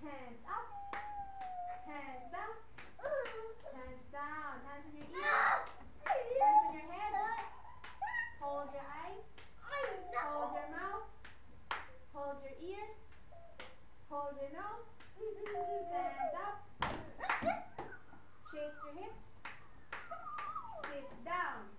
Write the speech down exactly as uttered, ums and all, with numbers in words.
Hands up. Hands down. Hands down. Hands on your ears. Hands on your head. Hold your eyes. Hold your mouth. Hold your ears. Hold your nose. Stand up. Shake your hips. Sit down.